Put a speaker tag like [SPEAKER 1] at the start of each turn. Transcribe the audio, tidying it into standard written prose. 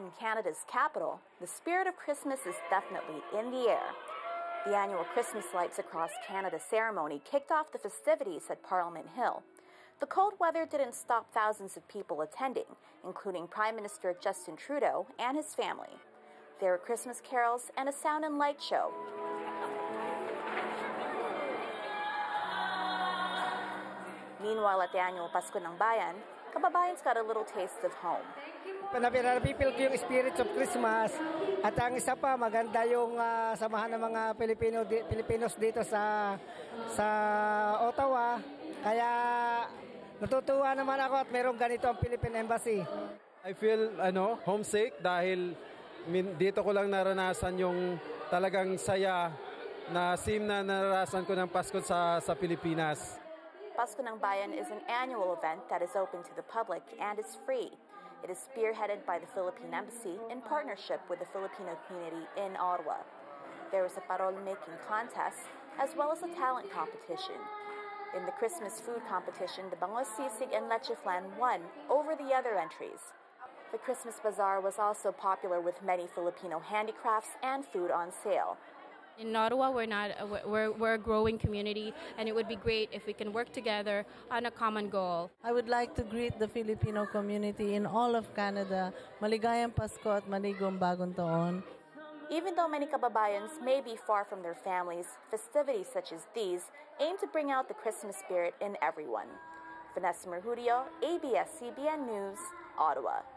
[SPEAKER 1] in Canada's capital, the spirit of Christmas is definitely in the air. The annual Christmas lights across Canada ceremony kicked off the festivities at Parliament Hill. The cold weather didn't stop thousands of people attending, including Prime Minister Justin Trudeau and his family. There were Christmas carols and a sound and light show. Meanwhile, at the annual Pasko ng Bayan, kababayans got a little taste of home.
[SPEAKER 2] Napipil ko yung spirit of Christmas at ang isa pa maganda yung samahan ng mga Filipinos dito sa Ottawa. Kaya natutuwa naman ako at merong ganito ang Philippine Embassy.
[SPEAKER 3] I feel homesick dahil dito ko lang naranasan yung talagang saya na sim na naranasan ko ng Pasko sa Pilipinas.
[SPEAKER 1] Pasko ng Bayan is an annual event that is open to the public and is free. It is spearheaded by the Philippine Embassy in partnership with the Filipino community in Ottawa. There is a parol-making contest as well as a talent competition. In the Christmas food competition, the bangos, sisig, and leche flan won over the other entries. The Christmas bazaar was also popular with many Filipino handicrafts and food on sale.
[SPEAKER 4] In Ottawa, we're a growing community, and it would be great if we can work together on a common goal.
[SPEAKER 5] I would like to greet the Filipino community in all of Canada. Maligayang Pasko at maligong bagong taon.
[SPEAKER 1] Even though many kababayans may be far from their families, festivities such as these aim to bring out the Christmas spirit in everyone. Vanessa Merjudio, ABS-CBN News, Ottawa.